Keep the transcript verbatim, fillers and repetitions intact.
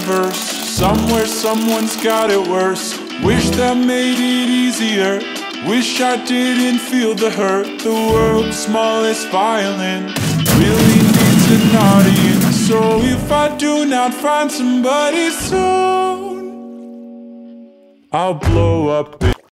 verse. Somewhere someone's got it worse. Wish that made it easier. Wish I didn't feel the hurt. The world's smallest violin really needs an audience. So if I do not find somebody soon, I'll blow up